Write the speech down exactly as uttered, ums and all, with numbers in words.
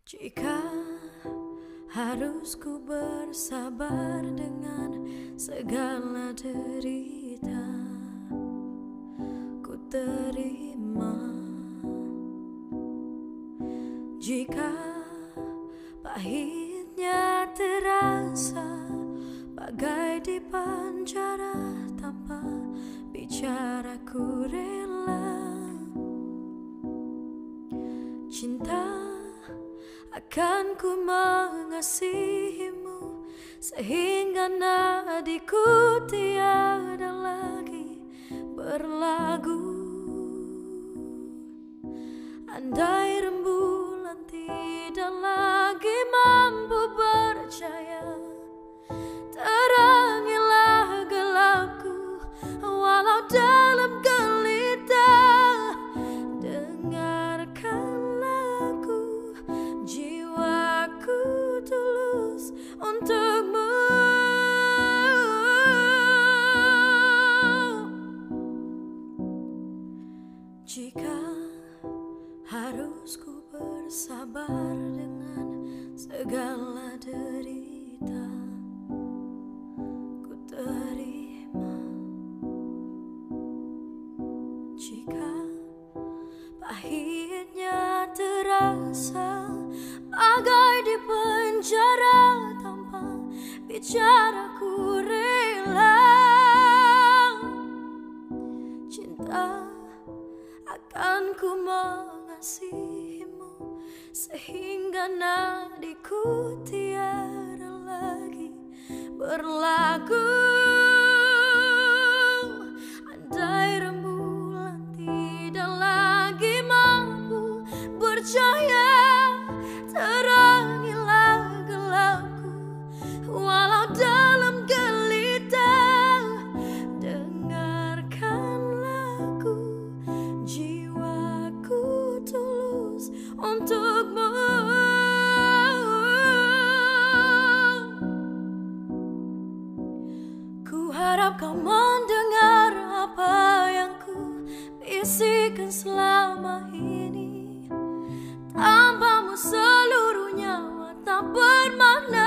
Jika harus ku bersabar dengan segala derita, ku terima. Jika pahitnya terasa bagai di penjara, tanpa bicara ku rela. Cinta akan ku mengasihimu sehingga nadiku tiada lagi berlagu. Andai rembulan tidak lagi mampu bercahaya, terangilah gelapku walau dalam gelita. Dengarkanlah aku, jiwaku tulus untukmu. Jika harus ku bersabar dengan segala derita, ku terima. Jika pahitnya terasa bagai di penjara, tanpa bicara ku rela. Cinta akan ku mengasihimu sehingga nadiku tiada lagi berlagu. Andai rembulan tidak lagi mampu bercahaya, terangilah gelapku walau dalam gelita. Dengarkanlah aku, jiwaku tulus untukmu. Ku harap kau mendengar apa yang ku bisikan selama ini. Tanpamu seluruh nyawa tak bermakna.